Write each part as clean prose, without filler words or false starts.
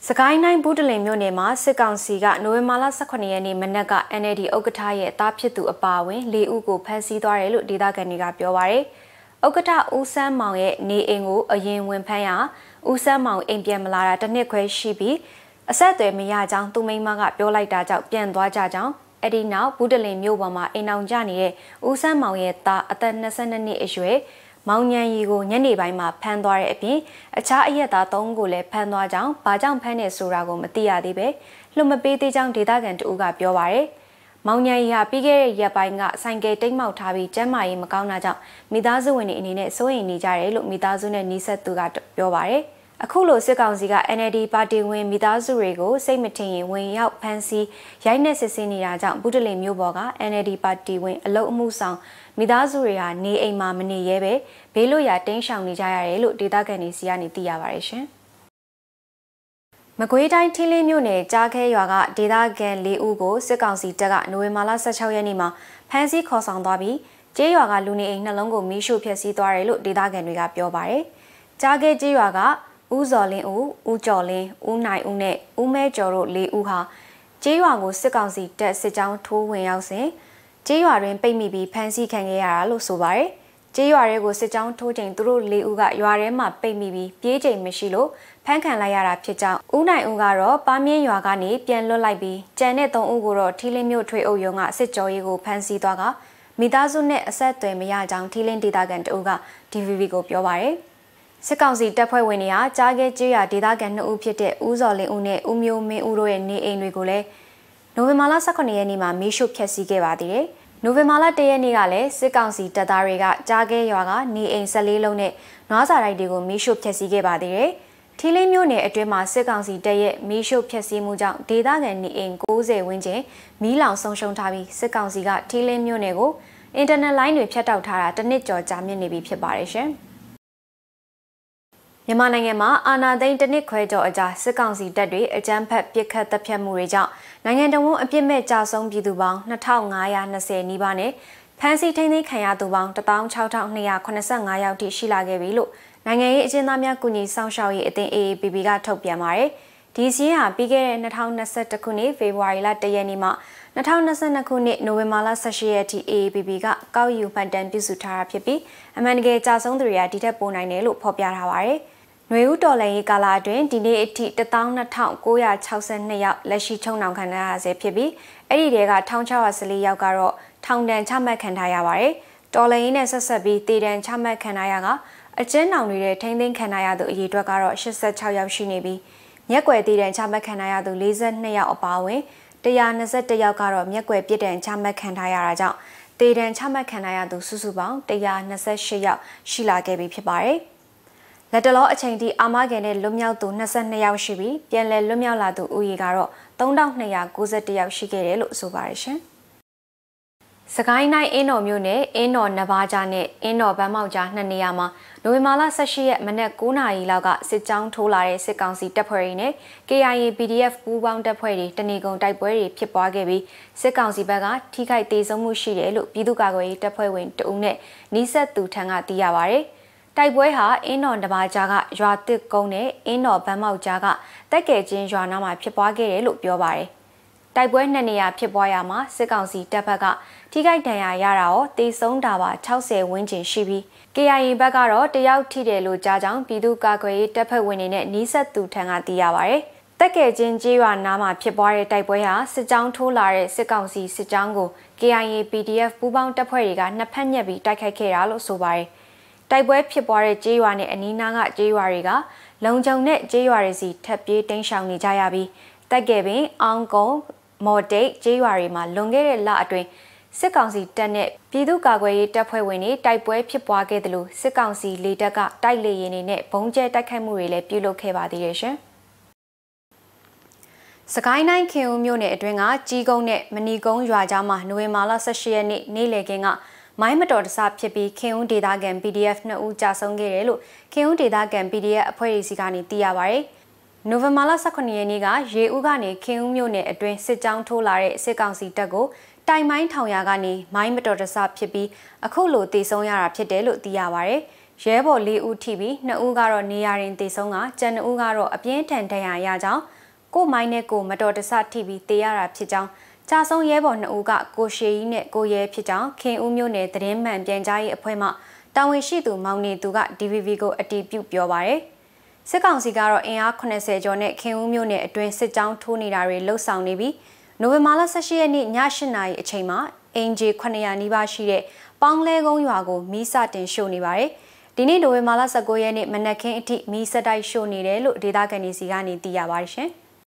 စကိုင်းတိုင်းဘူးတလင်မြို့နယ်မှာစစ်ကောင်စီကနိုဝင်ဘာလ18ရက်နေ့မနက်က NLD ဥက္ကဋ္ဌရဲ့တားဖြစ်သူအပါအဝင်၄ဦးကိုဖမ်းဆီးသွားတယ်လို့ဒေသခံတွေကပြောပါရယ်။ဥက္ကဋ္ဌဦးစန်းမောင်ရဲ့နေအိမ်ကိုအရင်ဝင်ဖမ်းရာဦးစန်းမောင်အိမ်ပြန်မလာတာတစ်နှစ်ခွဲရှိပြီးအဆက်အသွယ်မရကြောင်းသူမိန်းမကပြောလိုက်တာကြောင့်ပြန်သွားကြကြောင်းအဲ့ဒီနောက်ဘူးတလင်မြို့ပေါ်မှာအိမ်အောင်ကြနေတဲ့ဦးစန်းမောင်ရဲ့သားအသက်22နှစ်အရွယ်မောင်ညံရီကိုညနေပိုင်းမှာဖမ်းသွားတဲ့အပြင်အခြားအရက်သား3ကိုလည်းဖမ်းသွားကြောင်းဘာကြောင့်ဖမ်းနေဆိုတာကိုမသိရသေးပဲလွတ်မပေးသေးကြောင်းဒေသခံတဦးကပြောပါရယ်မောင်ညံရီဟာပြီးခဲ့တဲ့ရက်ပိုင်းကဆိုင်ကယ်တိတ်မောက်ထားပြီးကျန်းမာရေးမကောင်းတာကြောင့်မိသားစုဝင်တွေအနေနဲ့စိုးရိမ်နေကြတယ်လို့မိသားစုနဲ့နှီးဆက်သူကပြောပါရယ်အခုလိုစစ်ကောင်စီက NLD ပါတီဝင်မိသားစုတွေကိုစိတ်မထင်ရင်ဝင်ရောက်ဖမ်းဆီးရိုက်နှက်စစ်ဆေးနေတာကြောင့်ဘူးတလင်မြို့ပေါ်က NLD ပါတီဝင်အလုံအမှုဆောင်မိသားစုတွေဟာနေအိမ်မှာမနေရဲပဲဘေးလွတ်ရာတင်းရှောင်နေကြရတယ်လို့ဒေသခံတွေစီကနေသိရပါတယ်ရှင်။မကွေးတိုင်းထင်းလင်းမြို့နယ်ကြားခဲရွာကဒေသခံ၄ဦးကိုစစ်ကောင်စီတပ်ကနိုဝင်ဘာလ16ရက်နေ့မှာဖမ်းဆီးခေါ်ဆောင်သွားပြီးကျေးရွာကလူနေအိမ်နှလုံးကိုမီးရှို့ဖျက်ဆီးသွားတယ်လို့ဒေသခံတွေကပြောပါတယ်။ကြားခဲကျေးရွာကဦးဇော်လင်းဦး၊ဦးကျော်လင်း၊ဦးနိုင်ဦးနဲ့ဦးမဲကျော်တို့၄ဦးဟာကျေးရွာကိုစစ်ကောင်စီတပ်စစ်ကြောင်းထိုးဝင်ရောက်စဉ်ကျေးရွာတွင်ပိတ်မိပြီးဖမ်းဆီးခံခဲ့ရတာလို့ဆိုပါတယ်။ကျေးရွာတွေကိုစစ်ကြောင်းထိုးချိန်သူတို့၄ဦးကရွာထဲမှာပိတ်မိပြီးပြေးချိန်မရှိလို့ဖမ်းခံလိုက်ရတာဖြစ်ကြောင်းဦးနိုင်ဦးကတော့ပါမြင့်ရွာကနေပြန်လွတ်လိုက်ပြီးကျန်တဲ့3ဦးကိုတော့ထီလင်းမြို့ထွေအုပ်ရုံးကစစ်ကြောရေးကိုဖမ်းဆီးသွားကမိသားစုနဲ့အဆက်အသွယ်မရကြောင်းထီလင်းဒေသခံတအုပ်က DVB ကိုပြောပါတယ်။စစ်ကောင်စီတပ်ဖွဲ့ဝင်တွေဟာကြားခဲကျေးရွာဒေသခံ2ဦးဖြစ်တဲ့ဦးဇော်လင်းဦးနဲ့ဦးမျိုးမင်းဦးတို့ရဲ့နေအိမ်တွေကိုလည်းနိုဝင်ဘာလ18ရက်နေ့မှာမီးရှို့ဖျက်ဆီးခဲ့ပါသေးတယ်။နိုဝင်ဘာလ1ရက်နေ့ကလည်းစစ်ကောင်စီတပ်သားတွေကကြားခဲရွာကနေအိမ်14လုံးနဲ့နွားစာတိုက်တွေကိုမီးရှို့ဖျက်ဆီးခဲ့ပါသေးတယ်။ထီလင်းမြို့နယ်အတွင်းမှာစစ်ကောင်စီတပ်ရဲ့မီးရှို့ဖျက်ဆီးမှုကြောင့်ဒေသခံနေအိမ်90ဝန်းကျင်မီးလောင်ဆုံးရှုံးထားပြီးစစ်ကောင်စီကထီလင်းမြို့နယ်ကိုအင်တာနက်လိုင်းတွေဖြတ်တောက်ထားတာတစ်နှစ်ကျော်ကြာမြင့်နေပြီဖြစ်ပါတယ်ရှင်။မြန်မာနိုင်ငံမှာအာဏာသိမ်းတစ်နှစ်ခွဲကျော်အကြာစစ်ကောင်စီတပ်တွေအကြမ်းဖက်ပစ်ခတ်တပ်ဖြတ်မှုတွေကြောင့်နိုင်ငံတော်ဝန်အပြစ်မဲ့ကြာဆုံးပြည်သူပေါင်း2520နီးပါးနဲ့ဖမ်းဆီးထိန်းသိမ်းခံရသူပေါင်း16285ယောက်ထိရှိလာခဲ့ပြီလို့နိုင်ငံရေးအကျဉ်းသားများကူညီဆောင်ရှောက်ရေးအသင်း AAPP ကထုတ်ပြန်ပါတယ်။ဒီစီးဟာပြီးခဲ့တဲ့2021ခုနှစ်ဖေဖော်ဝါရီလ1ရက်နေ့မှ2022ခုနှစ်နိုဝင်ဘာလ18ရက်ထိ AAPP ကကောက်ယူမှတ်တမ်းပြုစုထားတာဖြစ်ပြီးအမှန်တကယ်ကြာဆုံးသူတွေကဒီထက်ပိုနိုင်တယ်လို့ဖော်ပြထားပါတယ်။နွေဦးတော်လှန်ရေးကာလအတွင်းဒီနေ့အထိ12962ယောက်လက်ရှိချုံနှောင်ခံထားရဆဲဖြစ်ပြီးအဲ့ဒီတဲက1614ယောက်ကတော့ထောင်ဒဏ်ချမှတ်ခံထားရပါတယ်။တော်လှန်ရေးနဲ့ဆက်ဆက်ပြီးတည်တံချမှတ်ခံထားရကအကျဉ်းထောင်တွေထဲထိန်းသိမ်းခံထားရသူအရေအတွက်ကတော့86ယောက်ရှိနေပြီးမျက်ကွယ်တည်တံချမှတ်ခံထားရသူ42ယောက်အပါအဝင်121ယောက်ကတော့မျက်ကွယ်ပြစ်ဒဏ်ချမှတ်ခံထားရတာကြောင့်တည်တံချမှတ်ခံထားရသူစုစုပေါင်း128ယောက်ရှိလာခဲ့ပြီဖြစ်ပါတယ်။လက်တလောအချိန်ထိအာမခံနဲ့လွတ်မြောက်သူ22ယောက်ရှိပြီးပြန်လည်လွတ်မြောက်လာသူဦးရေကတော့3291ယောက်ရှိခဲ့တယ်လို့ဆိုပါတယ်ရှင်။စကိုင်းတိုင်းအင်းတော်မြို့နယ်အင်းတော်နဘာကြားနဲ့အင်းတော်ဗန်းမောက်ကြား2နေရာမှာနိုဝင်ဘာလ18ရက်မနက်9:00နာရီလောက်ကစစ်ကြောင်းထိုးလာတဲ့စစ်ကောင်စီတပ်ဖွဲ့တွေနဲ့ KIA PDF ပူးပေါင်းတပ်ဖွဲ့တွေတနေကုန်တိုက်ပွဲတွေဖြစ်ပွားခဲ့ပြီးစစ်ကောင်စီဘက်ကထိခိုက်ဒေဆုံးမှုရှိတယ်လို့ပြည်သူ့ကာကွယ်ရေးတပ်ဖွဲ့ဝင်တအုပ်နဲ့နီးစပ်သူထံကသိရပါတယ်။တိုက်ပွဲဟာအင်းတော်တဘာကြားကရွာတစ်ကုန်းနဲ့အင်းတော်ဗန်းမောက်ကြားကတက်ကဲချင်းရွာနားမှာဖြစ်ပွားခဲ့တယ်လို့ပြောပါတယ်။တိုက်ပွဲ2နေရာဖြစ်ပွားရမှာစစ်ကောင်စီတပ်ဘက်ကထိခိုက်ဒဏ်ရာရတာရောတေဆုံးတာပါ60ဝန်းကျင်ရှိပြီး KIA ဘက်ကတော့တယောက်ထိတယ်လို့ကြားကြောင်းပြည်သူ့ကာကွယ်ရေးတပ်ဖွဲ့ဝင်တွေနဲ့နီးစပ်သူထံကသိရပါတယ်။တက်ကဲချင်းကျေးရွာနားမှာဖြစ်ပွားတဲ့တိုက်ပွဲဟာစစ်ကြောင်းထိုးလာတဲ့စစ်ကောင်စီစစ်ကြောင်းကို KIA PDF ပူးပေါင်းတပ်ဖွဲ့တွေကနှစ်ဖက်ညက်ပြီးတိုက်ခိုက်ခဲ့တာလို့ဆိုပါတယ်။တိုက်ပွဲဖြစ်ပွားတဲ့ကျေးရွာနဲ့အနီးနားကကျေးရွာတွေကလုံခြုံတဲ့ကျေးရွာတွေစီထပ်ပြေးတိမ်းရှောင်နေကြရပြီးတက်ကဲပင်အောင်ကုန်းမော်တိတ်ကျေးရွာတွေမှာလွန်ခဲ့တဲ့လအတွင်းစစ်ကောင်စီတပ်နဲ့ပြည်သူ့ကာကွယ်ရေးတပ်ဖွဲ့ဝင်တွေတိုက်ပွဲဖြစ်ပွားခဲ့တယ်လို့စစ်ကောင်စီလေတပ်ကတိုက်လေရင်တွေနဲ့ဘုံကျဲတိုက်ခိုက်မှုတွေလည်းပြုလုပ်ခဲ့ပါသေးတယ်ရှင်။စကိုင်းတိုင်းခင်ဦးမြို့နယ်အတွင်းကကြီးကုန်းနဲ့မဏီကုန်းရွာကြားမှာနိုဝင်ဘာလ18ရက်နေ့နေ့လယ်ခင်းကမိုင်းမတော်တဆဖြစ်ပြီးခင်ဦးဒေသခံ PDF 2ဦးကြာဆုံးခဲ့တယ်လို့ခင်ဦးဒေသခံ PDF အဖွဲ့အစည်းကနေသိရပါဗျ။နိုဝင်ဘာလ18ရက်နေ့ကရေဦးကနေခင်ဦးမြို့နယ်အတွင်းစစ်ကြောင်းထိုးလာတဲ့စစ်ကောင်စီတပ်ကိုတိုင်မိုင်းထောင်ရာကနေမိုင်းမတော်တဆဖြစ်ပြီးအခုလိုတေဆုံးရတာဖြစ်တယ်လို့သိရပါဗျ။ရဲဘော်4ဦးထိပြီး2ဦးကတော့နေရာရင်တေဆုံးကကျန်2ဦးကတော့အပြင်းထန်ဒဏ်ရာရကြောင်းကိုမိုင်းနဲ့ကိုမတော်တဆထိပြီးတေရတာဖြစ်ကြောင်းကြာဆုံးရဲဘော်2ဦးကကိုရှေကြီးနဲ့ကိုရဲဖြစ်ကြောင်းခင်ဦးမျိုးနယ်သတင်းမှန်ပြန်ကြားရေးအဖွဲ့မှတာဝန်ရှိသူမောင်နေသူက DVB ကိုအတည်ပြုပြောပါရယ်စစ်ကောင်စီကတော့အင်အား80ကျော်နဲ့ခင်ဦးမျိုးနယ်အတွင်းစစ်ကြောင်းထိုးနေတာတွေလှုပ်ဆောင်နေပြီးနိုဝင်ဘာလ18ရက်နေ့ည8နာရီအချိန်မှာအင်ဂျီ900နီးပါးရှိတဲ့ပေါင်းလဲကုန်းရွာကိုမီးစတင်ရှို့နေပါတယ်ဒီနေ့နိုဝင်ဘာလ19ရက်နေ့မနက်ခင်းအထိမီးစတိုက်ရှို့နေတယ်လို့ဒေသခံတွေစီကနေသိရပါတယ်ရှင်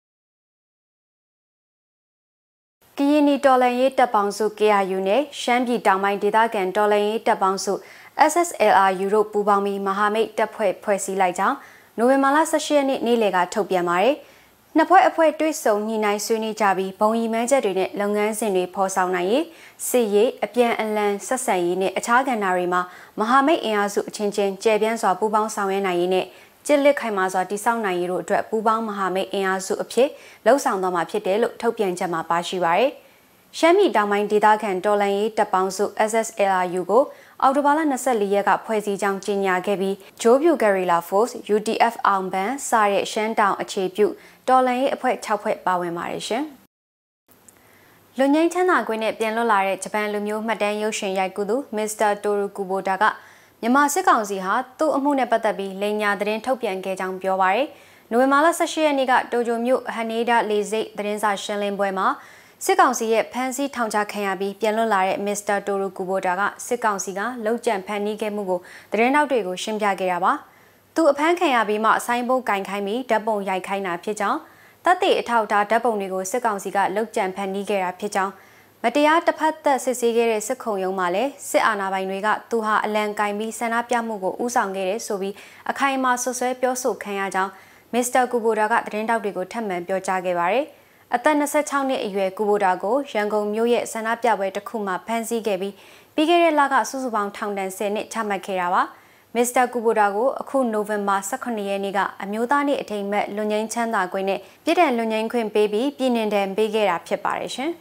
ကရင်နီတော်လှန်ရေးတပ်ပေါင်းစု KRU နဲ့ရှမ်းပြည်တောင်ပိုင်းဒေသခံတော်လှန်ရေးတပ်ပေါင်းစု SSLRU တို့ပူးပေါင်းပြီးမဟာမိတ်တပ်ဖွဲ့စည်းလိုက်ကြောင်းနိုဝင်ဘာလ18ရက်နေ့နေ့လယ်ကထုတ်ပြန်ပါတယ်။နှစ်ဖွဲ့အဖွဲ့တွေ့ဆုံညှိနှိုင်းဆွေးနွေးကြပြီးဘုံရီမှန်းချက်တွေနဲ့လုပ်ငန်းစဉ်တွေဖော်ဆောင်နိုင်ရေးစစ်ရေးအပြန်အလှန်ဆက်ဆံရေးနဲ့အခြားကဏ္ဍတွေမှာမဟာမိတ်အင်အားစုအချင်းချင်းကျယ်ပြန့်စွာပူးပေါင်းဆောင်ရွက်နိုင်ရေးနဲ့ကျစ်လစ်ခိုင်မာစွာတည်ဆောက်နိုင်ရေးတို့အတွက်ပူးပေါင်းမဟာမိတ်အင်အားစုအဖြစ်လှုပ်ဆောင်သွားမှာဖြစ်တယ်လို့ထုတ်ပြန်ချက်မှာပါရှိပါတယ်။ရှမ်းပြည်တောင်ပိုင်းဒေသခံတော်လှန်ရေးတပ်ပေါင်းစု SSLRU ကိုအော်တိုဘာလ24ရက်ကဖွဲ့စည်းကြောင်းကြေညာခဲ့ပြီးဂျိုးပြူဂရီလာဖေ့စ် UTF အောင်ဘန်စတဲ့ရှမ်းတောင်အခြေပြုတော်လှန်ရေးအဖွဲ့6ဖွဲ့ပါဝင်ပါတယ်ရှင်။လူငိမ့်ချမ်းသာခွင့်နဲ့ပြန်လွတ်လာတဲ့ဂျပန်လူမျိုးမှတ်တမ်းရုပ်ရှင်ရိုက်ကူသူမစ္စတာတိုရူကူဘိုတာကမြန်မာစစ်ကောင်စီဟာသူ့အမှုနဲ့ပတ်သက်ပြီးလိန်ညာသတင်းထုတ်ပြန်ခဲ့ကြောင်းပြောပါရယ်။နိုဝင်ဘာလ18ရက်နေ့ကတိုကျိုမြို့ဟနေဒါလေဆိပ်သတင်းစာရှင်းလင်းပွဲမှာစစ်ကောင်စီရဲ့ဖမ်းဆီးထောင်ချခံရပြီးပြန်လွတ်လာတဲ့မစ္စတာတိုရူကူဘိုတာကစစ်ကောင်စီကလုံခြံဖမ်းနီးခဲ့မှုကိုသတင်းတောက်တွေကိုရှင်းပြခဲ့တာပါ။သူအဖမ်းခံရပြီးမှဆိုင်းဘုတ်ကင်ခိုင်းပြီးဓာတ်ပုံရိုက်ခိုင်းတာဖြစ်ကြောင်းတပ်တွေအထောက်အထားဓာတ်ပုံတွေကိုစစ်ကောင်စီကလုံခြံဖမ်းနီးခဲ့တာဖြစ်ကြောင်းမတရားတစ်ဖက်သက်စစ်ဆေးခဲ့တဲ့စစ်ခုံရုံးမှာလည်းစစ်အာဏာပိုင်တွေကသူဟာအလံကင်ပြီးဆန္ဒပြမှုကိုဦးဆောင်ခဲ့တယ်ဆိုပြီးအခိုင်အမာဆွဆွဲပြောဆိုခံရကြောင်းမစ္စတာကူဘိုတာကသတင်းတောက်တွေကိုထပ်မံပြောကြားခဲ့ပါတယ်။အသက်26နှစ်အရွယ်ကူဘိုတာကိုရန်ကုန်မြို့ရဲ့ဆန္ဒပြပွဲတစ်ခုမှာဖမ်းဆီးခဲ့ပြီးပြီးခဲ့တဲ့လကစုစုပေါင်းထောင်ဒဏ်10နှစ်ချမှတ်ခဲ့တာပါမစ္စတာကူဘိုတာကိုအခုနိုဝင်ဘာ18ရက်နေ့ကအမျိုးသားနေ့အထိမ်းအမှတ်လွန်ငင်းချမ်းသာခွင့်နဲ့ပြည်ထောင်လွန်ငင်းခွင့်ပေးပြီးပြည်နှင်ဒဏ်ပေးခဲ့တာဖြစ်ပါတယ်ရှင်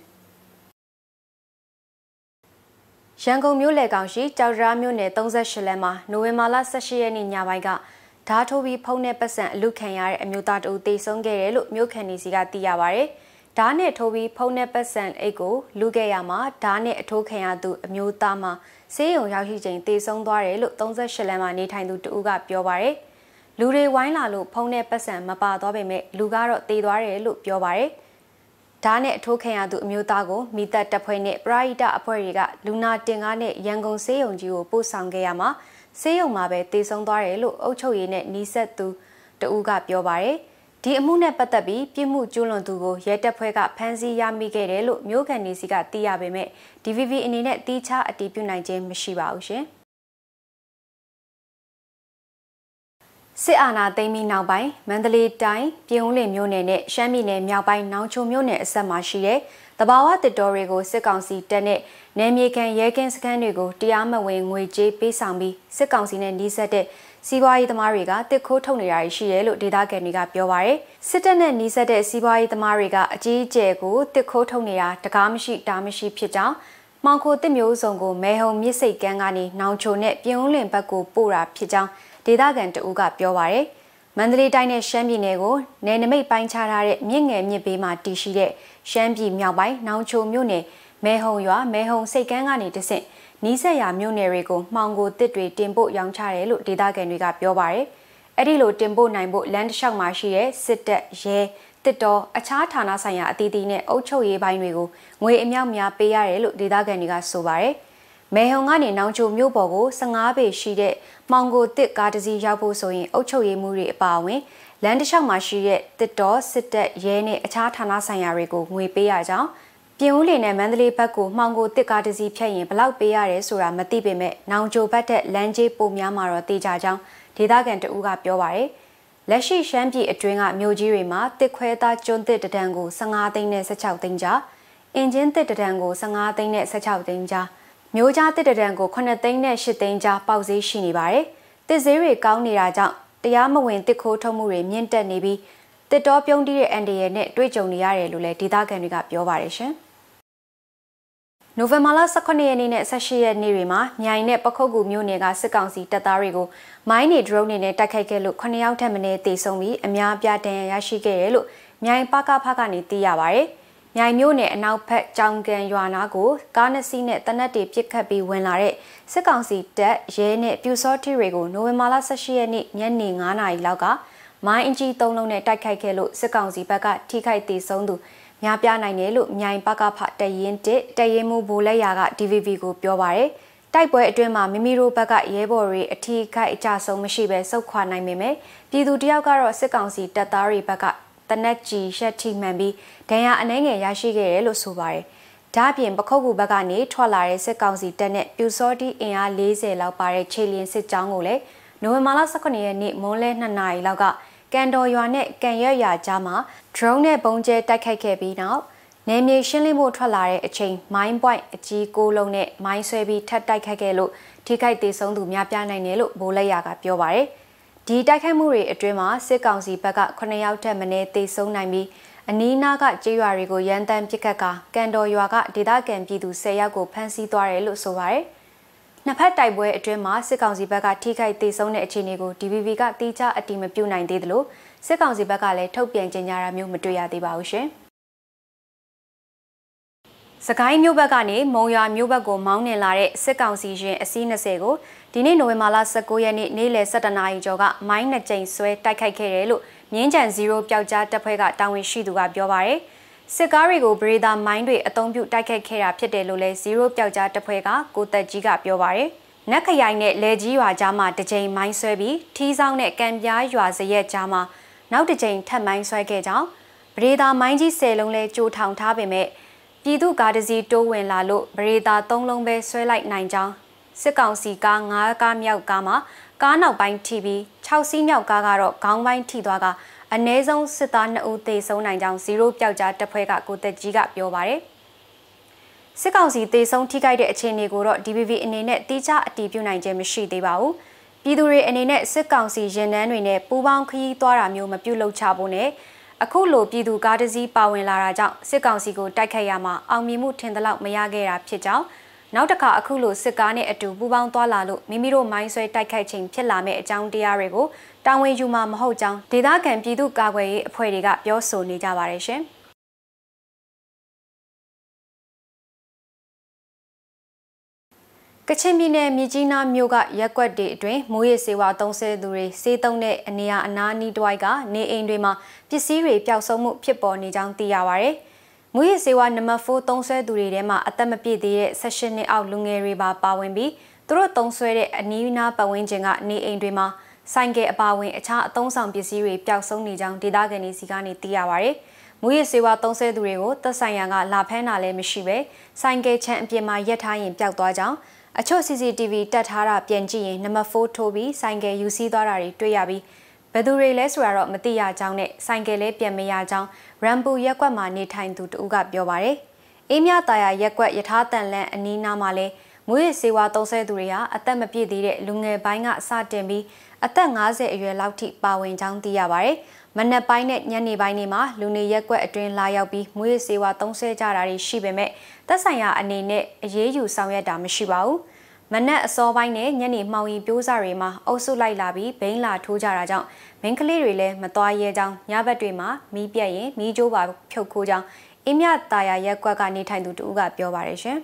ရန်ကုန်မြို့လေကောင်ရှိကြောက်ရားမြို့နယ်38လမ်းမှာနိုဝင်ဘာလ18ရက်နေ့ညပိုင်းကဓာတ်ထိုးပြီးဖုန်းနဲ့ပတ်စံအလူခံရတဲ့အမျိုးသားတဦးတေဆုံးခဲ့တယ်လို့မြို့ခံတွေစီကသိရပါဗျ။ဓာတ်နဲ့ထိုးပြီးဖုန်းနဲ့ပတ်စံအိတ်ကိုလူခဲ့ရမှာဓာတ်နဲ့အထိုးခံရသူအမျိုးသားမှာဆေးရုံရောက်ရှိချိန်တေဆုံးသွားတယ်လို့38လမ်းမှာနေထိုင်သူတဦးကပြောပါဗျ။လူတွေဝိုင်းလာလို့ဖုန်းနဲ့ပတ်စံမပါသွားပေမဲ့လူကတော့တေသွားတယ်လို့ပြောပါဗျ။ဓာတ်နဲ့အထိုးခံရသူအမျိုးသားကိုမိသက်တပ်ဖွဲ့နဲ့ပရိဟိတအဖွဲ့တွေကလူနာတင်ကားနဲ့ရန်ကုန်ဆေးရုံကြီးကိုပို့ဆောင်ခဲ့ရမှာဆေးရုံမှာပဲတေဆုံးသွားတယ်လို့အုပ်ချုပ်ရေးနဲ့နှီးဆက်သူတဦးကပြောပါရယ်ဒီအမှုနဲ့ပတ်သက်ပြီးပြစ်မှုကျူးလွန်သူကိုရဲတပ်ဖွဲ့ကဖမ်းဆီးရမိခဲ့တယ်လို့မြို့ခံနေစီကသိရပေမဲ့ DVB အနေနဲ့တီးခြားအတည်ပြုနိုင်ခြင်းမရှိပါဘူးရှင်စစ်အာဏာသိမ်းပြီးနောက်ပိုင်းမန္တလေးတိုင်းပြည်ဦးလွင်မြို့နယ်နဲ့ရှမ်းပြည်နယ်မြောက်ပိုင်းနောင်ချိုမြို့နယ်အစပ်မှာရှိတဲ့တဘာဝတစ်တော်တွေကိုစစ်ကောင်စီတပ်နဲ့နယ်မြေခံရဲကင်းစခန်းတွေကိုတရားမဝင်ငွေကြေးပေးဆောင်ပြီးစစ်ကောင်စီနဲ့နှီးစပ်တဲ့စီးပွားရေးသမားတွေကတစ်ခိုးထုတ်နေတာရှိတယ်လို့ဒေသခံတွေကပြောပါရယ်စစ်တပ်နဲ့နှီးစပ်တဲ့စီးပွားရေးသမားတွေကအကြီးအကျယ်ကိုတစ်ခိုးထုတ်နေတာတကားမရှိတားမရှိဖြစ်ကြောင်းမောင်ခိုတစ်မျိုးစုံကိုမဲဟုံမြစ်စိတ်ကန်းကနေနောင်ချိုနဲ့ပြင်ဦးလွင်ဘက်ကိုပို့တာဖြစ်ကြောင်းဒေသခံတဦးကပြောပါရယ်မန္တလေးတိုင်းနဲ့ရှမ်းပြည်နယ်ကိုနယ်နိမိတ်ပိုင်းခြားထားတဲ့မြစ်ငယ်မြစ်ဘေးမှာတည်ရှိတဲ့ရှမ်းပြည်မြောက်ပိုင်းနောင်ချိုမြို့နယ်မဲဟုံရွာမဲဟုံစိတ်ကန်းကနေတဆင့်နီးစပ်ရာမြို့နယ်တွေကိုမှောင်ကိုတစ်တွေတင်ပို့ရောင်းချတယ်လို့ဒေသခံတွေကပြောပါရယ်အဲ့ဒီလိုတင်ပို့နိုင်ဖို့လမ်းတစ်လျှောက်မှာရှိတဲ့စစ်တပ်ရဲတစ်တော်အခြားဌာနဆိုင်ရာအသီးသီးနဲ့အုပ်ချုပ်ရေးပိုင်းတွေကိုငွေအမြောက်များပေးရတယ်လို့ဒေသခံတွေကဆိုပါရယ်မဲဟုံကနေနောင်ချိုမြို့ပေါ်ကို15ပေရှိတဲ့မှောင်ကိုတစ်ကားတစ်စီးရောက်ဖို့ဆိုရင်အုပ်ချုပ်ရေးမှုတွေအပါအဝင်လမ်းတစ်လျှောက်မှာရှိတဲ့တစ်တော်စစ်တပ်ရဲနဲ့အခြားဌာနဆိုင်ရာတွေကိုငွေပေးရကြောင်းပြင်ဦးလင်နဲ့မန္တလေးဘက်ကိုမှောင်ကိုတစ်ကားတစ်စီးဖြတ်ရင်ဘလောက်ပေးရတယ်ဆိုတာမသိပေမဲ့နောင်ချိုဘက်တဲ့လမ်းကြီးပုံများမှာတော့တေချာကြောင်းဒေသခံတဦးကပြောပါရယ်လက်ရှိရှမ်းပြည်အတွင်းကမြို့ကြီးတွေမှာတစ်ခွဲသားကျွန်းတစ်တံကို15သိန်းနဲ့16သိန်းကြားအင်ဂျင်တစ်တံကို15သိန်းနဲ့16သိန်းကြားမျိုးကြားတစ်တံကို9သိန်းနဲ့8သိန်းကြားပေါက်ဈေးရှိနေပါတယ်တစ်ဈေးတွေကောင်းနေတာကြောင့်တရားမဝင်တစ်ခိုးထုတ်မှုတွေမြင့်တက်နေပြီးတစ်တော်ပြုံးတီးတဲ့အန်ဒီရဲ့နဲ့တွေ့ကြုံနေရတယ်လို့လည်းဒေသခံတွေကပြောပါတယ်ရှင် November 19 ရက်နေ့နဲ့18ရက်နေ့တွေမှာမြိုင်နဲ့ပခုတ်ကူမြို့နယ်ကစစ်ကောင်စီတပ်သားတွေကိုမိုင်းနဲ့ drone တွေနဲ့တိုက်ခိုက်ခဲ့လို့9ယောက်ထက်မနည်းသေဆုံးပြီးအများအပြားဒဏ်ရာရရှိခဲ့တယ်လို့မြိုင်ပကဖကနေသိရပါတယ်။မြိုင်မြို့နယ်အနောက်ဘက်ကြောင်ကန်ရွာနာကိုကားနှစ်စီးနဲ့တနက်တွေပစ်ခတ်ပြီးဝင်လာတဲ့စစ်ကောင်စီတပ်ရဲနဲ့ပြူစောတိတွေကိုနိုဝင်ဘာလ18ရက်နေ့ညနေ9:00နာရီလောက်ကမိုင်းအင်ဂျီ3လုံးနဲ့တိုက်ခိုက်ခဲ့လို့စစ်ကောင်စီဘက်ကထိခိုက်သေဆုံးသူများပြားနိုင်တယ်လို့မြိုင်ပကဖတရင်တရင်မှုဘိုးလက်ရာက DVB ကိုပြောပါတယ်။တိုက်ပွဲအတွင်းမှာမိမိတို့ဘက်ကရဲဘော်တွေအထီးခိုက်အကြဆုံးမရှိဘဲစုခွာနိုင်ပေမဲ့ပြည်သူတယောက်ကတော့စစ်ကောင်စီတပ်သားတွေဘက်ကတနက်ကြီးရှက်ထိမှန်ပြီးဒဏ်ရာအနှဲငယ်ရရှိခဲ့တယ်လို့ဆိုပါတယ်။ဒါ့အပြင်ပခုတ်ကူဘက်ကနေထွက်လာတဲ့စစ်ကောင်စီတပ်နဲ့ပြူစောတိအင်အား40လောက်ပါတဲ့ခြေလျင်စစ်ကြောင်းကိုလည်းနိုဝင်ဘာလ19ရက်နေ့မွန်းလဲ2 နာရီလောက်ကကန်တော်ရွာနဲ့ကန်ရွက်ရွာကြားမှာ drone နဲ့ပုံကျဲတိုက်ခိုက်ခဲ့ပြီးနောက်နယ်မြေရှင်းလင်းဖို့ထွက်လာတဲ့အချိန် mine point အကြီး6လုံးနဲ့မိုင်းဆွဲပြီးထပ်တိုက်ခိုက်ခဲ့လို့ထိခိုက်ဒေဆုံးသူများပြားနိုင်တယ်လို့ဘိုးလက်ရာကပြောပါတယ်။ဒီတိုက်ခိုက်မှုတွေအတွင်းမှာစစ်ကောင်စီဘက်က9ယောက်ထက်မနည်းသေဆုံးနိုင်ပြီးအနီးနားကကြေးရွာတွေကိုရန်တမ်းပစ်ခတ်ကာကန်တော်ရွာကဒေသခံပြည်သူ10ယောက်ကိုဖမ်းဆီးသွားတယ်လို့ဆိုပါတယ်။နှစ်ဖက်တိုက်ပွဲအတွင်းမှာစစ်ကောင်စီဘက်ကထိခိုက်ဒေဆုံးတဲ့အခြေအနေကို DVB ကတိကျအတည်မပြုနိုင်သေးသလိုစစ်ကောင်စီဘက်ကလည်းထုတ်ပြန်ကြေညာတာမျိုးမတွေ့ရသေးပါဘူးရှင်။စကိုင်းမြို့ဘက်ကနေမုံရွာမြို့ဘက်ကိုမောင်းနှင်လာတဲ့စစ်ကောင်စီရင်အစီး20ကိုဒီနေ့နိုဝင်ဘာလ19ရက်နေ့နေ့လယ်17နာရီကျော်ကမိုင်း2ကြိမ်ဆွဲတိုက်ခိုက်ခဲ့တယ်လို့မြင်းကြံ0ပျောက်ကြားတပ်ဖွဲ့ကတာဝန်ရှိသူကပြောပါရယ်စစ်ကားတွေကိုဗရေဒါမိုင်းတွေအသုံးပြုတိုက်ခိုက်ခဲ့တာဖြစ်တယ်လို့လည်း0ပျောက်ကြားတပ်ဖွဲ့ကကိုသက်ကြီးကပြောပါရယ်နက်ခရိုင်နဲ့လေကြီးရွာကြားမှာတစ်ကြိမ်မိုင်းဆွဲပြီးထီးဆောင်နဲ့ကံပြားရွာစရက်ကြားမှာနောက်တစ်ကြိမ်ထပ်မိုင်းဆွဲခဲ့ကြောင်းဗရေဒါမိုင်းကြီး10လုံးလဲကြိုထောင်ထားပေမဲ့ပြည်သူကားတစ်စီးတိုးဝင်လာလို့ဗရေဒါ3လုံးပဲဆွဲလိုက်နိုင်ကြောင်းစစ်ကောင်စီကား9ကားမြောက်ကားမှာကားနောက်ပိုင်းထိပြီး6စီးမြောက်ကားကတော့ခေါင်းပိုင်းထိသွားကအနည်းဆုံးစစ်သား2ဦးသေဆုံးနိုင်ကြောင်း0ပျောက်ကြားတပ်ဖွဲ့ကကိုသက်ကြီးကပြောပါရယ်စစ်ကောင်စီသေဆုံးထိခိုက်တဲ့အခြေအနေကိုတော့ DVB အနေနဲ့တိကျအတည်ပြုနိုင်ခြင်းမရှိသေးပါဘူးပြည်သူတွေအနေနဲ့စစ်ကောင်စီရင်တန်းတွေနဲ့ပူးပေါင်းခရီးသွားတာမျိုးမပြုလုပ်ချဖို့နဲ့အခုလိုပြည်သူကားတစ်စီးပါဝင်လာတာကြောင့်စစ်ကောင်စီကိုတိုက်ခိုက်ရမှာအောင်မြင်မှုထင်သလောက်မရခဲ့တာဖြစ်ကြောင်းနောက်တစ်ခါအခုလိုစစ်ကားနဲ့အတူပူးပေါင်းသွားလာလို့မိမိတို့မိုင်းဆွဲတိုက်ခိုက်ခြင်းဖြစ်လာမယ့်အကြောင်းတရားတွေကိုတာဝန်ယူမှာမဟုတ်ကြောင်းဒေသခံပြည်သူကာကွယ်ရေးအဖွဲ့တွေကပြောဆိုနေကြပါတယ်ရှင်ကချင်ပြည်နယ်မြစ်ကြီးနားမြို့ကရက်ကွက်တွေအတွင်းမိုးရေစေဝါသုံးဆဲသူတွေစေးသုံးတဲ့အနေအအနားနီးတွိုက်ကနေအိမ်တွေမှာပစ္စည်းတွေပျောက်ဆုံးမှုဖြစ်ပေါ်နေကြောင်းသိရပါဗျ။မိုးရေစေဝါနံပါတ်4သုံးဆဲသူတွေထဲမှာအသက်မပြည့်သေးတဲ့18နှစ်အောက်လူငယ်တွေပါဝင်ပြီးသူတို့သုံးဆွဲတဲ့အနီးနားပတ်ဝန်းကျင်ကနေအိမ်တွေမှာဆိုင်ကယ်အပါဝင်အခြားအသုံးဆောင်ပစ္စည်းတွေပျောက်ဆုံးနေကြောင်းဒေသခံတွေစီကနေသိရပါဗျ။မိုးရေစေဝါသုံးဆဲသူတွေကိုသက်ဆိုင်ရာကလာဖမ်းတာလည်းမရှိပဲဆိုင်ကယ်ချမ်းအပြင်မှာရက်ထားရင်ပျောက်သွားကြောင်းအချို့ CCTV တက်ထားတာပြန်ကြည့်ရင်နံပါတ်4ထိုးပြီးဆိုင်ကယ်ယူစီးသွားတာတွေတွေ့ရပြီးဘယ်သူတွေလဲဆိုတာတော့မသိရကြောင်းနဲ့ဆိုင်ကယ်လည်းပြန်မရကြောင်းရမ်ပူရက်ကွက်မှာနေထိုင်သူတဦးကပြောပါရယ်အေးမြတာယာရက်ကွက်ယထာတန်လန်အနီးနားမှာလဲမွေးရစေဝါသုံးဆဲသူတွေဟာအသက်မပြည့်သေးတဲ့လူငယ်ပိုင်းကစတင်ပြီးအသက်50အရွယ်လောက်ထိပါဝင်ကြောင်းသိရပါရယ်မနက်ပိုင်းနဲ့ညနေပိုင်းတွေမှာလူနေရက်ကွက်အတွင်းလာရောက်ပြီးမွေးရစေဝါသုံးဆဲကြတာတွေရှိပေမဲ့သက်ဆိုင်ရာအနေနဲ့အရေးယူဆောင်ရွက်တာမရှိပါဘူးမနက်အစောပိုင်းနဲ့ညနေမှောင်ရီပြိုးစားတွေမှာအုပ်စုလိုက်လာပြီးဘိန်းလာထိုးကြတာကြောင့်မင်းကလေးတွေလည်းမသွားရဲကြောင်းညဘက်တွေမှာမီးပြက်ရင်မီးကြိုးပါဖြုတ်ခိုးကြောင်းအင်းမြတာယာရက်ကွက်ကနေထိုင်သူတဦးကပြောပါတယ်ရှင်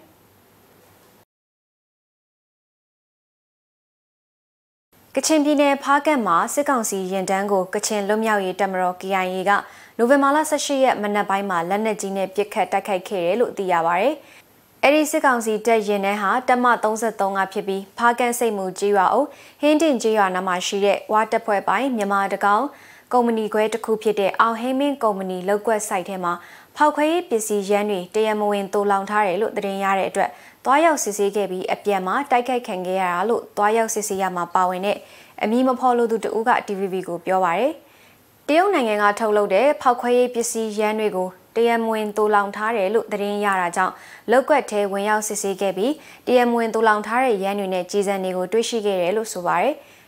ကချင်ပြည်နယ်ဖားကတ်မှာစစ်ကောင်စီရင်တန်းကိုကချင်လွတ်မြောက်ရေးတပ်မတော် KIA ကနိုဝင်ဘာလ18ရက်မနက်ပိုင်းမှာလက်နက်ကြီးနဲ့ပစ်ခတ်တိုက်ခိုက်ခဲ့တယ်လို့သိရပါဗျ။အဲဒီစစ်ကောင်စီတပ်ရင်တန်းဟာတပ်မ33ကဖြစ်ပြီးဖားကတ်စိတ်မူကြီးရွာအုပ်ဟင်းတင်ကြီးရွာနားမှာရှိတဲ့ဝါတပ်ဖွဲ့ပိုင်းမြန်မာတကောင်ကုမ္ပဏီခွဲတစ်ခုဖြစ်တဲ့အောင်ဟင်းမင်းကုမ္ပဏီလောက်ကွက်ဆိုင်ထဲမှာဖောက်ခွဲရေးပစ္စည်းရန်တွေတရမဝင်တိုးလောင်ထားတယ်လို့သတင်းရတဲ့အတွက်တွားရောက်စစ်ဆေးခဲ့ပြီးအပြန်မှာတိုက်ခိုက်ခံခဲ့ရတာလို့တွားရောက်စစ်ဆေးရမှာပါဝင်တဲ့အမည်မဖော်လို့သူတဦးက DVB ကိုပြောပါရယ်တရုတ်နိုင်ငံကထုတ်လုပ်တဲ့ဖောက်ခွဲရေးပစ္စည်းရန်တွေကိုတရမဝင်တိုးလောင်ထားတယ်လို့သတင်းရတာကြောင့်လောက်ကွက်ထဲဝင်ရောက်စစ်ဆေးခဲ့ပြီးတရမဝင်တိုးလောင်ထားတဲ့ရန်တွေနဲ့ကြီးစံတွေကိုတွေ့ရှိခဲ့တယ်လို့ဆိုပါရယ်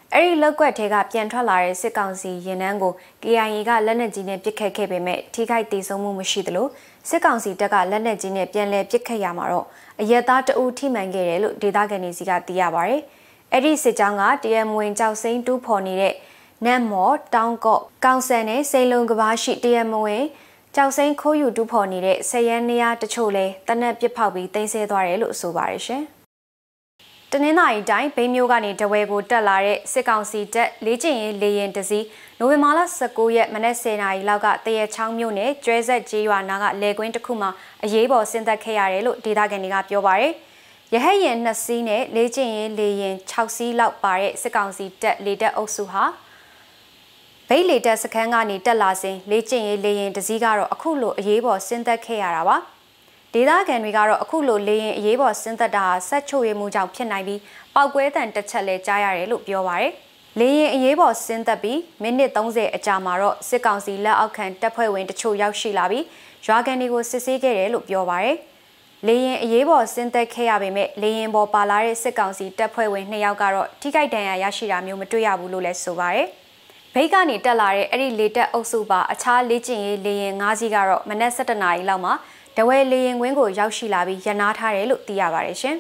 Every local take up Yantrala, Sekansi, Yenango, Gianga, Lenagine, Picake, Tika, Somu Mushidlo, Sekansi, Taka, Lenagine, Pianle, Picayamaro, a yet uti mangere, Didaganisiga, Diabare, Eddie Sejanga, DM Wing Chao Saint 2 Pony, Nammo, Down Go, Gansene, Sailong Gabashi, DM Way, Chao Saint Koyu 2 Pony, Sayania, the Chole, Tana Pipabi, they say Dare, Subarishe. Tanina Dine, Pemugani, the way go Dalare, Sekansi, Legend, Layan Dizzy, Novemala Sakuya, Manesena, Laga, the Chang Mune, Dreza, Jiwa Naga, Leguin Kuma, a Yebo, Sinta Kayare, Didaganiga Piovare, Yahayan Nasine, Legend, Layan, Chausi, Lauk Bare, Sekansi, Leader Osuha. Bay later Sakangani, Dalasi, Legend, Layan, the Zigaro, Akulo, Yebo, Sinta Kayarawa. Dida can regard a cool lay yebo sinta da sacho muja pianabi, Bagwet and the chale jayare look bioware. Lay yebo sinta be, minute donze a jamaro, Sekansi la alcan, tapo went to chow yashi labi, Jagani was sisigere look bioware. Lay yebo sinta kayabi, laying bo palare, Sekansi, tapo went neagaro, Tika daya yashira mumatuya bulule sovare. Pagani dalare, any later osuba, a child leaching laying azigaro, Manasatana lama. The way laying wingo Yashi Labi, Yanata look the aberration.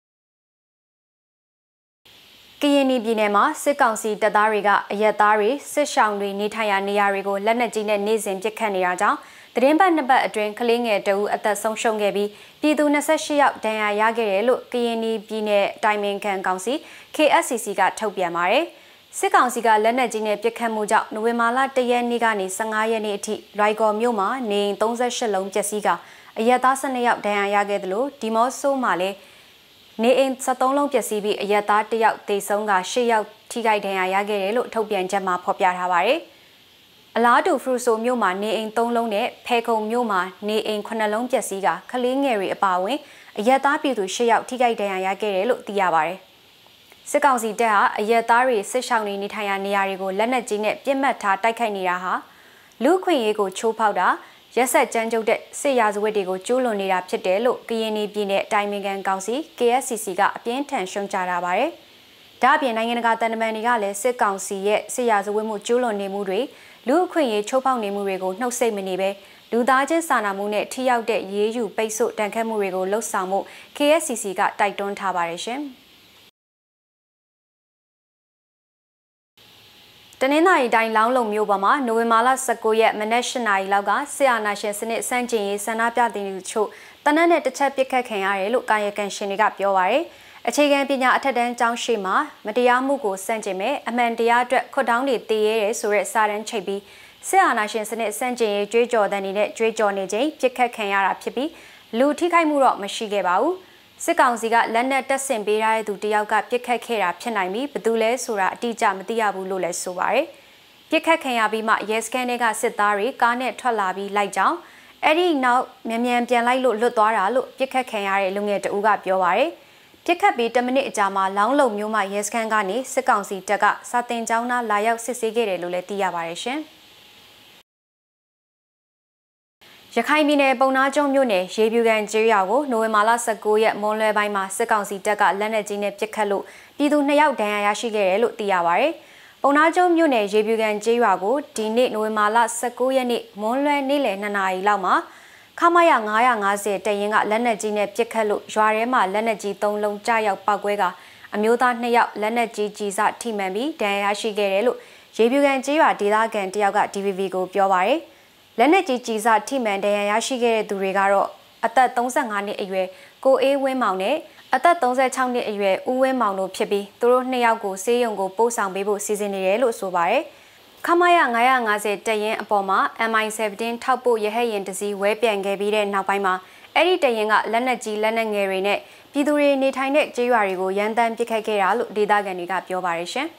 Kieni Binema, Sekansi, Dadariga, Yatari, Seshanri, Nitaya, Niarigo, Lenagina, Nizim, Jacaniaja, the Rimba number a drink cling at the Sonshon Gabi, Pidu Nasashi up, Daya Yagere, look, Kieni Bine, Diamond Can Council, KSCC got Topia Mare. Sekansiga Lenagine Picamuja, Nuemala, the Yanigani, Sangaya Neti, Raigo Muma, Ning Tonza Shalom Jessica, a Yatasane up Daya Yagedlo, Dimoso Male, Ne in Satolong Jessibi, a Yatati out de Songa, she out Tigai Daya Yagelo, Topian Jama Popia Havare. A ladu fruso Muma, Ne in Tonlone, Peco Muma, Ne in Conalong Jessica, Kalingeri Abawe, a Yatapi to she out Tigai Daya Yagelo, Diabare. Sekansi Dea, a Yatari, Seshani Nitaya Niarigo, Lenagine, Pimata, Taikaniraha, Luque Ego Cho Powder, Yesa Janjo de Sayas Wedigo, Julo Nira Pidelo, Gieni Bine, Diming and Gausi, KSCC got a intention Jarabare. Dabi and Nanganaga Manigale, Sekansi yet, Sayas Wimu Julo Nemuri, Luque Chopau Nemurigo, no say Menibe, Ludajan Sana Mune, Tiao de Yeju, Beso, Dankamurigo, Losamo, KSCC got Daiton Tabaration. Tanina Dine Long Mubama, Novemala Sakoya, Manashana Laga, Siana Senate Sanjay, Sanapia de Cho, Tanana the Chapika Kayare, Lukaya can shinigap Yoware, a chicken pina attendant Jang Shima, Madia Mugo Sanjame, Amandia Kodani, the Sure Saran Chabi, Siana Senate Sanjay, J. Jordan in it, J. Johnny J, Pika Kayara Pipi, Lutika Murok Mashigabau. Sekansiga Lena doesn't be right to Diaga Pika Kera Penami, Bedule Sura, Dija Madiabu Lule Suare. Pika Kayabi Ma Yes Kanega Sidari, Garnet Talabi Laijang. Eddie now Memian Pianai Ludora, look Pika Kayare Lunget Uga Bioware. Pika be Dominic Jama, Long Low Muma Yes Kangani, Sekansi Daga, Satin Jauna, Layak Sisigere Lule Diabaration. Yakaimine Bonajo Mune, Shebugan Jiriago, Noemala Sagoya, Monle by Ma, Sekansi Daga, Lenagine Picalu, Pidu Nayao Dayashigere, look the Aware. Bonajo Mune, Shebugan Jiriago, Dine Noemala Sagoya Ni, Monle Nile Nanai Lama, Kamaya Ngaya Ngaze, Dayinga, Lenagine Picalu, Juarema, Lenagi, Don Long Jaya Paguega, Amuda Nayao, Lenagi Giza, Timami, Dayashigere, look, Shebugan Jira, Dilagan, Diaga, DVB go Bioware. Lenagi Giza, Tim and Dayashige Durigaro, at that Donsangani Ewe, go a way mounted, at that Donza Changni Ewe, Uwe Mauno Pibi, Toro Neago, Sayongo, Bosang Bibo, Season Yellow Sobare. Kamaya Ngaya Ngaze, Dayan Apoma, MI17, Tapo Yehay and Dizzy, Webian Gabide, Napaima, Eddie Dayanga, Lenagi, Lenangerine, Pidure, Nitainek, Jarigo, Yandan Picakera, Didaganiga, Biovaration.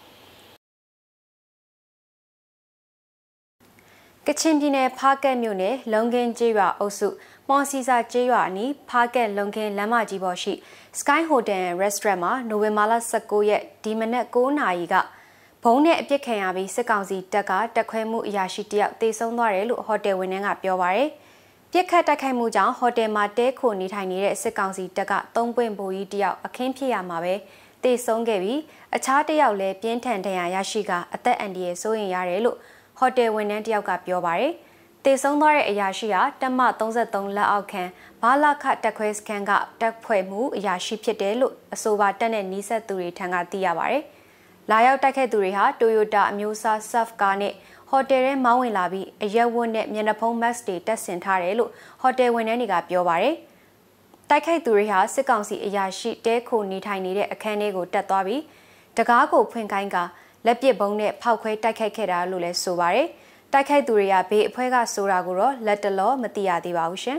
Kachindine Parker Mune, Longan Jira Osu, Monsisa Jirani, Parker Longan Lama Jiboshi, Sky Hotel Restaurant, Novemala Sakoye, Demone Go Naiga, Pone Pikayabi, Sekansi, Daga, Dakwemu Yashitia, De Sonare, Hotel winning up Bioware. Pika Dakamuja, Hotel Mate, Koni Tiny, Sekansi, Daga, Dongbuen Boidia, a Kempia Mabe, တေဆုံးခဲ့ပြီးအခြားတစ်ယောက်လည်းပြင်းထန်ဒဏ်ရာရရှိကအသက်အန္တရာယ်စိုးရိမ်ရတယ်လို့ဟိုတယ်ဝန်ထမ်းတစ်ယောက်ကပြောပါတယ်တေဆုံးသွားတဲ့အရာရှိဟာတပ်မ33လက်အောက်ခံဘာလခတက်ခွဲစခန်းကတက်ဖွဲ့မှုအရာရှိဖြစ်တယ်လို့အဆိုပါတက်တဲ့နီးစပ်သူတွေထံကသိရပါတယ်လာရောက်တိုက်ခိုက်သူတွေဟာ Toyota အမျိုးအစား Surf ကားနဲ့ဟိုတယ်ထဲမောင်းဝင်လာပြီးအရက်ဝတ်နဲ့မျက်နှာဖုံး mask တွေတပ်ဆင်ထားတယ်လို့ဟိုတယ်ဝန်ထမ်းတွေကပြောပါတယ်တိုက်ခိုက်သူတွေဟာစစ်ကောင်စီအရာရှိတဲခိုနေထိုင်နေတဲ့အခန်းထဲကိုတက်သွားပြီးတကားကိုဖွင့်ခိုင်းကလက်ပစ်ဘုံနဲ့ဖောက်ခွဲတိုက်ခိုက်ခဲ့တာလို့လည်းဆိုပါတယ်တိုက်ခိုက်သူတွေကဘေးအဖွဲကဆိုတာကိုတော့လက်တလောမသိရသေးပါဘူးရှင်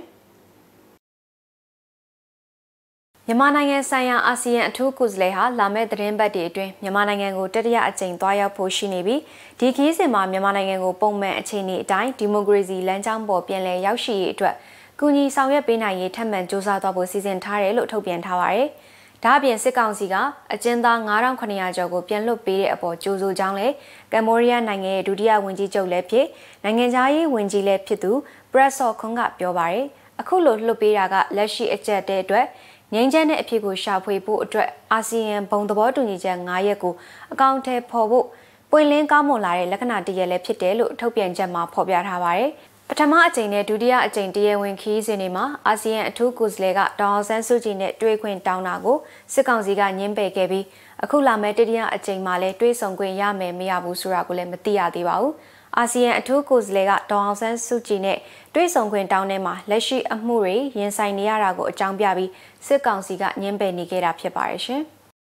မြန်မာနိုင်ငံဆိုင်ရာအာဆီယံအထူးကိုယ်စားလှယ်ဟာလာမယ့်သတင်းပတ်တွေအတွင်းမြန်မာနိုင်ငံကိုတတိယအကြိမ်သွားရောက်ဖို့ရှိနေပြီးဒီခီးစဉ်မှာမြန်မာနိုင်ငံကိုပုံမှန်အခြေအနေအတိုင်းဒီမိုကရေစီလမ်းကြောင်းပေါ်ပြန်လည်ရောက်ရှိရေးအတွက်ကူညီဆောင်ရွက်ပေးနိုင်ရေးထပ်မံစ조사သွားဖို့စီစဉ်ထားတယ်လို့ထုတ်ပြန်ထားပါတယ်။ဒါ့အပြင်စစ်ကောင်စီကအကျဉ်းသား9900ကျော်ကိုပြန်လွှတ်ပေးတဲ့အပေါ်ကြိုးဆိုကြောင်းလည်းကမ္ဘောဒီးယားနိုင်ငံရဲ့ဒုတိယဝန်ကြီးချုပ်လည်းဖြစ်နိုင်ငံခြားရေးဝန်ကြီးလည်းဖြစ်သူပရက်ဆော့ခွန်ကပြောပါတယ်။အခုလိုလွှတ်ပေးတာကလက်ရှိအကျပ်တဲ့အတွက်ငြိမ်းချမ်းတဲ့အဖြစ်ကိုရှာဖွေဖို့အတွက်အာဆီယံဘုံသဘောတူညီချက်9ရက်ကိုအကောင့်ထဲပေါ်ဖို့ပွင့်လင်းကောင်းမွန်လာတဲ့လက္ခဏာတရက်လည်းဖြစ်တယ်လို့ထုတ်ပြန်ချက်မှာဖော်ပြထားပါတယ်။ပထမအကြိမ်နဲ့ဒုတိယအကြိမ်တရားဝင်ခီးစဉ်တွေမှာအာဆီယံအထူးကိုယ်စားလှယ်ကဒေါ်အောင်ဆန်းစုကြည်နဲ့တွေ့ခွင့်တောင်းတာကိုစစ်ကောင်စီကညှင်းပယ်ခဲ့ပြီးအခုလာမယ့်တတိယအကြိမ်မှာလည်းတွေ့ဆုံခွင့်ရမယ်မရဘူးဆိုတာကိုလည်းမသိရသေးပါဘူး။အာဆီယံအထူးကိုယ်စားလှယ်ကဒေါ်အောင်ဆန်းစုကြည်နဲ့တွေ့ဆုံခွင့်တောင်းတဲ့မှာလက်ရှိအမှုတွေရင်ဆိုင်နေရတာကိုအကြောင်းပြပြီးစစ်ကောင်စီကညှင်းပယ်နေခဲ့တာဖြစ်ပါတယ်ရှင်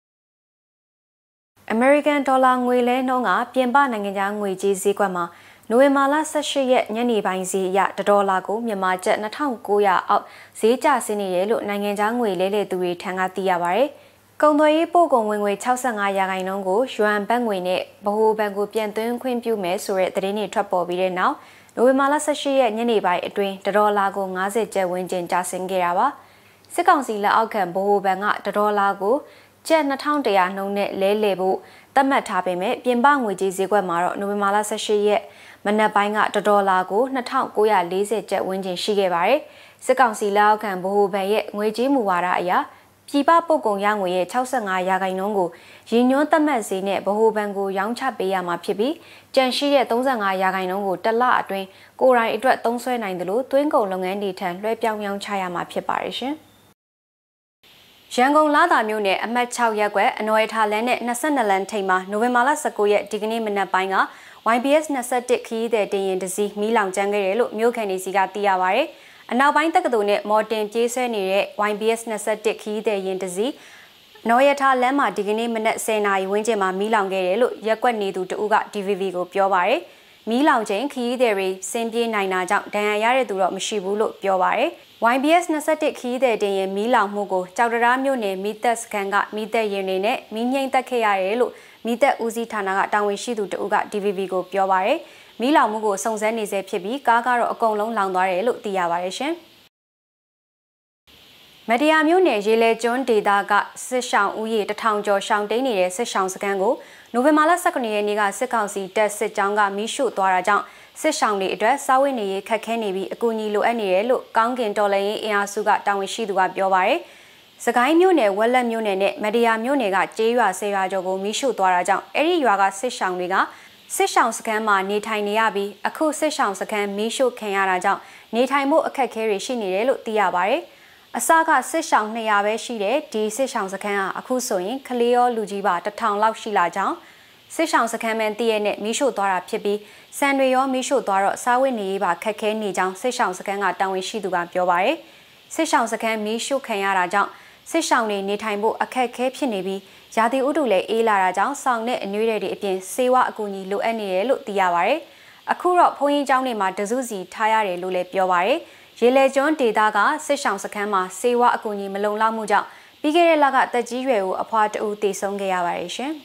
။ American Dollar ငွေလဲနှုန်းကပြင်ပနိုင်ငံခြားငွေကြေးဈေးကွက်မှာနိုဝင်ဘာလ18ရက်ညနေပိုင်းဈေးအရ$ကိုမြန်မာကျပ်2900အောက်ဈေးကျဆင်းနေတယ်လို့နိုင်ငံခြားငွေလဲလှယ်သူတွေထံကသိရပါဗျ။ကုန်သွယ်ရေးပို့ကုန်ဝင်ငွေ65%ကိုယွမ်ဘတ်ငွေနဲ့ဗဟိုဘဏ်ကိုပြန်သွင်းခွင့်ပြုမယ်ဆိုတဲ့သတင်းတွေထွက်ပေါ်ပြီးတဲ့နောက်နိုဝင်ဘာလ18ရက်ညနေပိုင်းအတွင်း$ကို50ကျပ်ဝန်းကျင်ကျဆင်းခဲ့တာပါ။စစ်ကောင်စီလက်အောက်ခံဗဟိုဘဏ်က$ကိုကျပ်2100နှုန်းနဲ့လဲလှယ်ဖို့သတ်မှတ်ထားပေမဲ့ပြင်ပငွေကြေးဈေးကွက်မှာတော့နိုဝင်ဘာလ18ရက်မနက်ပိုင်းက$ကို2940ကျပ်ဝန်းကျင်ရှိခဲ့ပါတယ်။စစ်ကောင်စီလက်အောက်ခံဗဟိုဘဏ်ရဲ့ငွေကြေးမူဝါဒအရပြည်ပပို့ကုန်ရငွေရဲ့65%ကိုရည်ညွှန်းသတ်မှတ်ဈေးနဲ့ဗဟိုဘဏ်ကိုရောင်းချပေးရမှာဖြစ်ပြီးကျန်ရှိတဲ့35%ကိုတစ်လအတွင်းကိုယ်တိုင်အတွက်သုံးစွဲနိုင်တယ်လို့သွင်းကုန်လုပ်ငန်းတွေထံလွှဲပြောင်းရောင်းချရမှာဖြစ်ပါတယ်ရှင်။ရန်ကုန်လာသာမြို့နယ်အမှတ်6ရပ်ကွက်အနော်ရထားလမ်းနဲ့22လမ်းထိပ်မှာနိုဝင်ဘာလ19ရက်ဒီကနေ့မနက်ပိုင်းက YBS 21ခရီးသည်တင်ရင်တစည်းမီးလောင်ကျွမ်းခဲ့တယ်လို့မြို့ခံတွေစီကသိရပါဗျ။အနောက်ပိုင်းတက္ကသိုလ်နဲ့မော်တင်ပြေးဆွဲနေတဲ့ YBS 21ခရီးသည်ရင်တစည်းနော်ရထားလမ်းမှာဒီကနေ့မနက်10:00နာရီဝန်းကျင်မှာမီးလောင်ခဲ့တယ်လို့ရက်ကွက်နေသူတဦးက DVB ကိုပြောပါဗျ။မီးလောင်ချိန်ခရီးသည်တွေဆင်းပြေးနိုင်တာကြောင့်ဒဏ်ရာရတဲ့သူတော့မရှိဘူးလို့ပြောပါဗျ။ YBS 21ခရီးသည်တင်ရင်မီးလောင်မှုကိုကြောက်တရားမြို့နယ်မီးသက်စခန်းကမီးသက်ရင်တွေနဲ့မီးငိမ့်တက်ခဲ့ရတယ်လို့မီးသက်ဦးစီးဌာနကတာဝန်ရှိသူတဦးက DVB ကိုပြောပါရယ်မီးလောင်မှုကိုစုံစမ်းနေဆဲဖြစ်ပြီးကားကတော့အကုန်လုံးလောင်သွားတယ်လို့သိရပါတယ်ရှင်။မဒီယာမြို့နယ်ရေလဲကျွန်းဒေသကစစ်ရှောင်းဦးရေ1000ကျော်ရှောင်းတိန်နေတဲ့စစ်ရှောင်းစခန်းကိုနိုဝင်ဘာလ19ရက်နေ့ကစစ်ကောင်စီတပ်စစ်ကြောင်းကမီးရှို့သွားတာကြောင့်စစ်ရှောင်းတွေအတွက်စားဝတ်နေရေးခက်ခဲနေပြီးအကူအညီလိုအပ်နေတယ်လို့ကောင်းကင်တော်လှန်ရေးအင်အားစုကတာဝန်ရှိသူကပြောပါရယ်စကိုင်းမြို့နယ်ဝက်လက်မြို့နယ်နဲ့မဒီယာမြို့နယ်ကကျေးရွာ10ရွာကျော်ကိုမီးရှို့သွားတာကြောင့်အဲ့ဒီရွာကစစ်ရှောင်းတွေကစစ်ရှောင်းစခန်းမှာနေထိုင်နေရပြီးအခုစစ်ရှောင်းစခန်းမီးရှို့ခံရတာကြောင့်နေထိုင်မှုအခက်အခဲတွေရှိနေတယ်လို့သိရပါရယ်အစကစစ်ရှောင်း200ပဲရှိတဲ့ဒီစစ်ရှောင်းစခန်းကအခုဆိုရင်ကလေးရောလူကြီးပါ1000လောက်ရှိလာကြောင်းစစ်ရှောင်းစခန်းမှန်တည့်ရနဲ့မီးရှို့သွားတာဖြစ်ပြီးစံတွေရောမီးရှို့သွားတော့စားဝတ်နေရေးပါခက်ခဲနေကြောင်းစစ်ရှောင်းစခန်းကတာဝန်ရှိသူကပြောပါရယ်စစ်ရှောင်းစခန်းမီးရှို့ခံရတာကြောင့်စစ်ရှောင်းတွေနေထိုင်ဖို့အခက်အခဲဖြစ်နေပြီးရာသီဥတုလည်းအေးလာတာကြောင့်ဆောင်းနဲ့အနွေးတွေအပြင်ဆေးဝါးအကူအညီလိုအပ်နေတယ်လို့သိရပါရယ်အခုတော့ဘုန်းကြီးကျောင်းတွေမှာတစုစီထားရတယ်လို့လည်းပြောပါရယ်ရေလဲကျွန်းဒေသကစစ်ရှောင်းစခန်းမှာဆေးဝါးအကူအညီမလုံလောက်မှုကြောင့်ပြီးခဲ့တဲ့လကတက်ကြီးရွယ်ကိုအဖွားတဦးတေဆုံးခဲ့ရပါတယ်ရှင်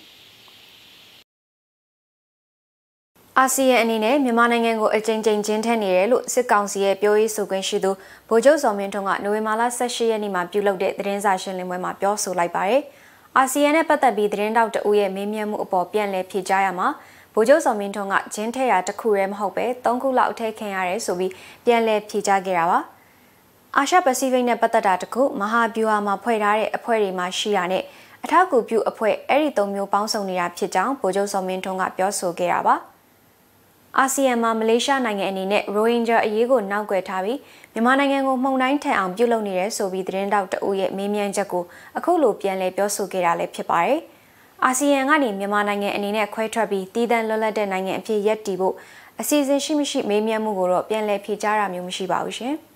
အာဆီယံအနေနဲ့မြန်မာနိုင်ငံကိုအကြိမ်ကြိမ်ကျင်းထက်နေတယ်လို့စစ်ကောင်စီရဲ့ပြောရေးဆိုခွင့်ရှိသူဗိုလ်ချုပ်စောမင်းထွန်းကနိုဝင်ဘာလ18ရက်နေ့မှာပြုလုပ်တဲ့သတင်းစာရှင်းလင်းပွဲမှာပြောဆိုလိုက်ပါတယ်။အာဆီယံနဲ့ပတ်သက်ပြီးသတင်းတောက်တအုပ်ရဲ့မေးမြန်းမှုအပေါ်ပြန်လည်ဖြေကြားရမှာဗိုလ်ချုပ်စောမင်းထွန်းကကျင်းထက်ရာတစ်ခုတည်းမဟုတ်ပဲ3ခုလောက်အထက်ခံရတယ်ဆိုပြီးပြန်လည်ဖြေကြားခဲ့တာပါ။အာရှပစိဖိတ်နဲ့ပတ်သက်တာတခုမဟာဗျူဟာမှာဖွဲ့ထားတဲ့အဖွဲ့တွေမှာရှိတာနဲ့အထောက်အကူပြုအဖွဲ့အဲ့ဒီ၃မျိုးပေါင်းစုံနေတာဖြစ်ကြောင်းဗိုလ်ချုပ်စောမင်းထွန်းကပြောဆိုခဲ့တာပါအာဆီယံမှာမလေးရှားနိုင်ငံအနေနဲ့ရိုဟင်ဂျာအရေးကိုနောက်ကွယ်ထားပြီးမြန်မာနိုင်ငံကိုမှုန်တိုင်းထန်အောင်ပြုလုပ်နေတယ်ဆိုပြီးသတင်းတောက်တအုပ်ရဲ့မေးမြန်းချက်ကိုအခုလိုပြန်လည်ပြောဆိုခဲ့တာလည်းဖြစ်ပါတယ်အာဆီယံကနေမြန်မာနိုင်ငံအနေနဲ့ခွဲထွက်ပြီးတည်တံ့လွတ်လပ်တဲ့နိုင်ငံအဖြစ်ရပ်တည်ဖို့အစီအစဉ်ရှိမရှိမေးမြန်းမှုကိုတော့ပြန်လည်ဖြေကြားတာမျိုးမရှိပါဘူးရှင်